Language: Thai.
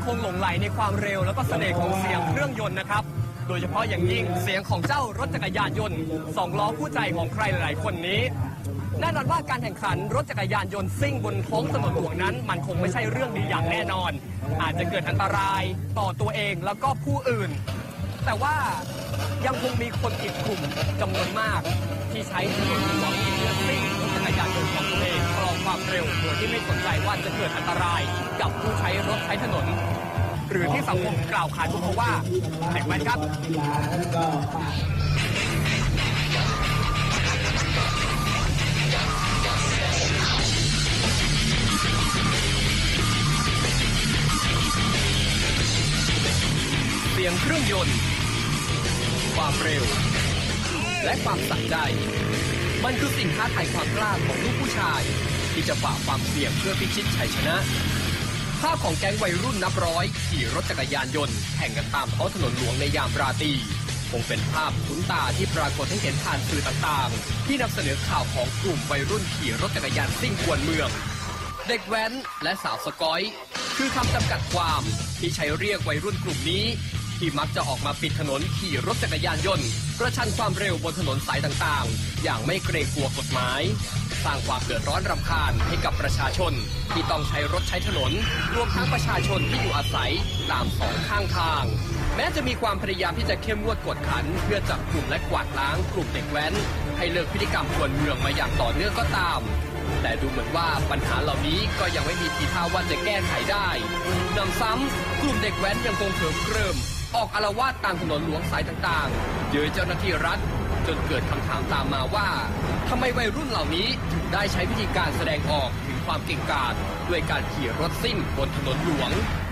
คงหลงไหลในความเร็วแล้วก็เสน่ห์ของเสียงเครื่องยนต์นะครับโดยเฉพาะอย่างยิ่งเสียงของเจ้ารถจักรยานยนต์สองล้อคู่ใจของใครหลายๆคนนี้แน่นอนว่าการแข่งขันรถจักรยานยนต์ซิ่งบนท้องถนนหลวงนั้นมันคงไม่ใช่เรื่องดีอย่างแน่นอนอาจจะเกิดอันตรายต่อตัวเองแล้วก็ผู้อื่นแต่ว่ายังคงมีคนอีกกลุ่มจำนวนมากที่ใช้ถนนหลวงเพื่อซิ่งรถจักรยานยนต์ของตัวเองครองความเร็วโดยที่ไม่สนใจว่าจะเกิดอันตรายกับผู้ใช้รถใช้ถนนหรือที่สังคมกล่าวขานเพราะว่าเด็กแว้นครับเสียงเครื่องยนต์ความเร็วและความสะใจมันคือสิ่งท้าทายความกล้าของลูกผู้ชายที่จะฝ่าความเสี่ยงเพื่อพิชิตชัยชนะภาพของแก๊งวัยรุ่นนับร้อยขี่รถจักรยานยนต์แข่งกันตามท้องถนนหลวงในยามราตรีคงเป็นภาพคุ้นตาที่ปรากฏให้เห็นผ่านสื่อต่างๆที่นำเสนอข่าวของกลุ่มวัยรุ่นขี่รถจักรยานซิ่งกวนเมืองเด็กแว้นและสาวสกอยคือคำจำกัดความที่ใช้เรียกวัยรุ่นกลุ่มนี้ที่มักจะออกมาปิดถนนขี่รถจักรยานยนต์ประชันความเร็วบนถนนสายต่างๆอย่างไม่เกรงกลัวกฎหมายสร้างความเดือดร้อนรำคาญให้กับประชาชนที่ต้องใช้รถใช้ถนนรวมทั้งประชาชนที่อยู่อาศัยตามสองข้างทางแม้จะมีความพยายามที่จะเข้มงวดกวดขันเพื่อจับกลุ่มและกวาดล้างกลุ่มเด็กแว้นให้เลิกพฤติกรรมกวนเมืองมาอย่างต่อเนื่องก็ตามแต่ดูเหมือนว่าปัญหาเหล่านี้ก็ยังไม่มีทีท่าว่าจะแก้ไขได้นำซ้ำกลุ่มเด็กแว้นยังคงเถิดเริ่มออกอาละวาดตามถนนหลวงสายต่างๆเย้ยเจ้าหน้าที่รัฐจนเกิดคำถามตามมาว่าทำไมวัยรุ่นเหล่านี้ถึงได้ใช้วิธีการแสดงออกถึงความเก่งกาจด้วยการขี่รถซิ่งบนถนนหลวง